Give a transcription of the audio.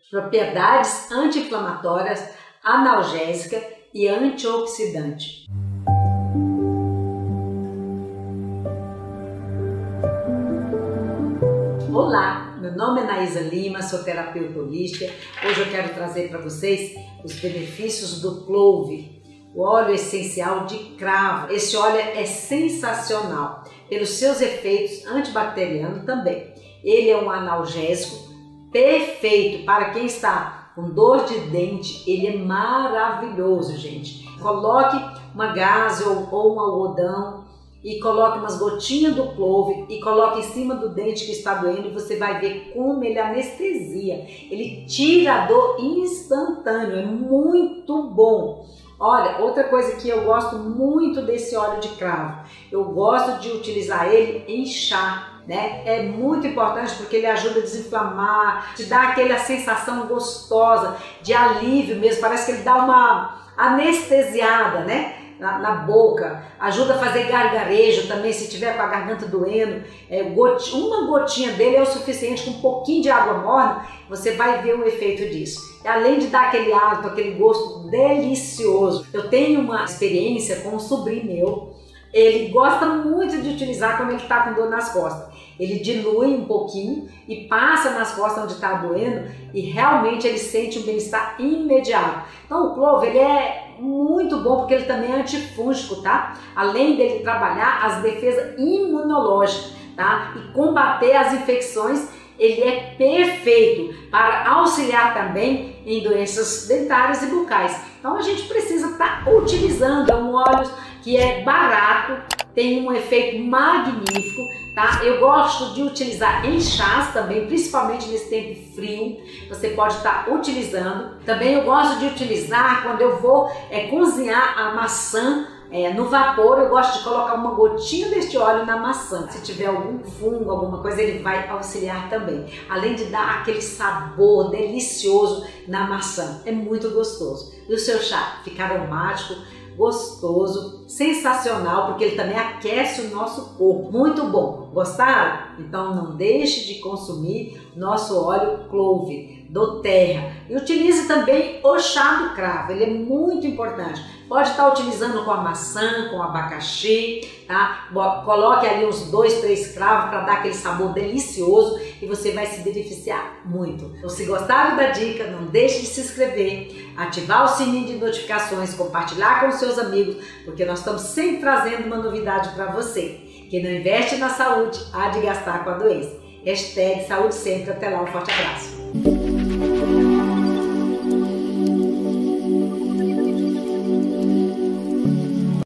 Propriedades anti-inflamatórias, analgésica e antioxidante. Olá, meu nome é Naísa Lima, sou terapeuta holística. Hoje eu quero trazer para vocês os benefícios do clove, o óleo essencial de cravo. Esse óleo é sensacional pelos seus efeitos antibacterianos também. Ele é um analgésico perfeito para quem está com dor de dente. Ele é maravilhoso, gente. Coloque uma gaze ou um algodão e coloque umas gotinhas do clove e coloque em cima do dente que está doendo e você vai ver como ele anestesia. Ele tira a dor instantâneo, é muito bom. Olha, outra coisa que eu gosto muito desse óleo de cravo, eu gosto de utilizar ele em chá, né? É muito importante porque ele ajuda a desinflamar, te dá aquela sensação gostosa de alívio mesmo, parece que ele dá uma anestesiada, né? Na boca, ajuda a fazer gargarejo também, se tiver com a garganta doendo. Uma gotinha dele é o suficiente, com um pouquinho de água morna, você vai ver o efeito disso. E além de dar aquele hálito, aquele gosto delicioso. Eu tenho uma experiência com um sobrinho meu, ele gosta muito de utilizar quando ele está com dor nas costas. Ele dilui um pouquinho e passa nas costas onde está doendo e realmente ele sente um bem-estar imediato. Então o clove ele é muito bom porque ele também é antifúngico, tá? Além dele trabalhar as defesas imunológicas, tá? E combater as infecções, ele é perfeito para auxiliar também em doenças dentárias e bucais. Então a gente precisa estar utilizando, é um óleo que é barato, tem um efeito magnífico, tá? Eu gosto de utilizar em chás também, principalmente nesse tempo frio, você pode estar utilizando. Também eu gosto de utilizar quando eu vou cozinhar a maçã no vapor, eu gosto de colocar uma gotinha deste óleo na maçã. Se tiver algum fungo, alguma coisa, ele vai auxiliar também. Além de dar aquele sabor delicioso na maçã, é muito gostoso. E o seu chá fica aromático, gostoso, sensacional, porque ele também aquece o nosso corpo. Muito bom. Gostaram? Então não deixe de consumir nosso óleo clove do Terra. E utilize também o chá do cravo, ele é muito importante. Pode estar utilizando com a maçã, com o abacaxi, tá? Coloque ali uns 2, 3 cravos para dar aquele sabor delicioso e você vai se beneficiar muito. Então, se gostaram da dica, não deixe de se inscrever, ativar o sininho de notificações, compartilhar com os seus amigos, porque nós estamos sempre trazendo uma novidade para você. Quem não investe na saúde, há de gastar com a doença. #saúde sempre. Até lá, um forte abraço.